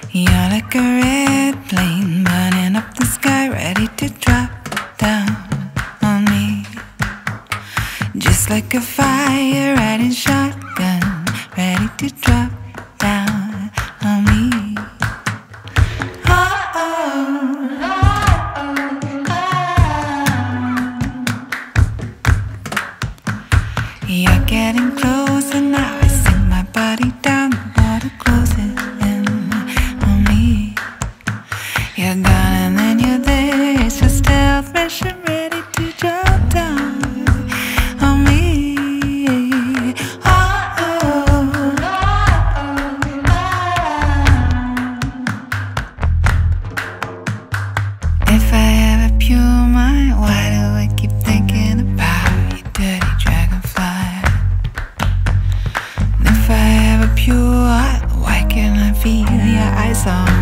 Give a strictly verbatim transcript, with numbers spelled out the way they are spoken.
You're like a red plane burning up the sky, ready to drop down on me. Just like a fire riding shotgun, ready to drop down on me. You're getting closer now, I sink my body down, the water closes in on me. You're gone and then you're there, it's your stealth mission ready to drop down on me. Oh, oh, if I have a pure mind, why do I keep thinking about you, dirty dragonfly? If I have a pure heart, why can't I feel your eyes on